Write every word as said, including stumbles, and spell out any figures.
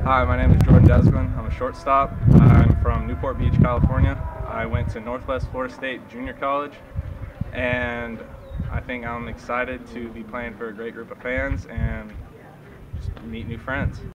Hi, my name is Jordan Desguin. I'm a shortstop. I'm from Newport Beach, California. I went to Northwest Florida State Junior College, and I think I'm excited to be playing for a great group of fans and just meet new friends.